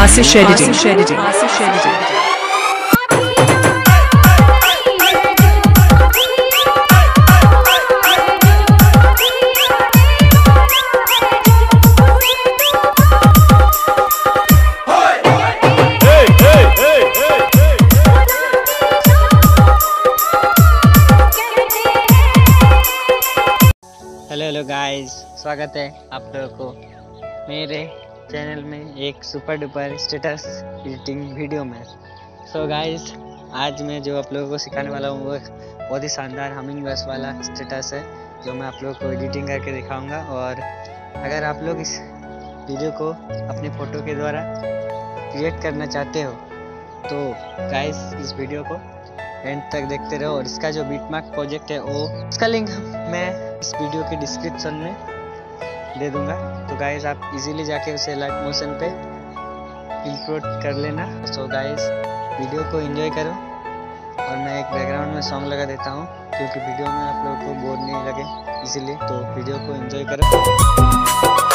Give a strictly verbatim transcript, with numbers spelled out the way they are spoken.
Asish editing. Asish editing. Asish editing. Hello hello guys, स्वागत है आप लोगों को मेरे चैनल में एक super duper status editing video में। सो गाइस, आज मैं जो आप लोगों को सिखाने वाला हूँ वो एक बहुत ही शानदार हमिंग बर्ड्स वाला स्टेटस है जो मैं आप लोगों को एडिटिंग करके दिखाऊंगा। और अगर आप लोग इस वीडियो को अपनी फ़ोटो के द्वारा क्रिएट करना चाहते हो तो गाइस इस वीडियो को एंड तक देखते रहो। और इसका जो बीटमार्क प्रोजेक्ट है वो इसका लिंक मैं इस वीडियो के डिस्क्रिप्शन में दे दूंगा, तो गाइस आप इजीली जाके उसे लाइव मोशन पे इंपोर्ट कर लेना। सो गाइस वीडियो को एंजॉय करो और मैं एक बैकग्राउंड में सॉन्ग लगा देता हूँ क्योंकि वीडियो में आप लोगों को बोर नहीं लगे इसीलिए, तो वीडियो को एंजॉय करो।